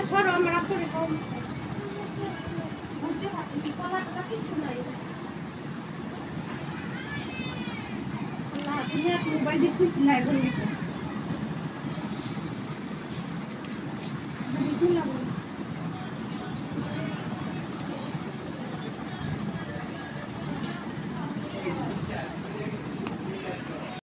সরো আমরা করে কম বুঝতে পারছি কলাটা কিছু নাই আল্লাহ তুমি এক মোবাইল দেখছিস না এখন দেখো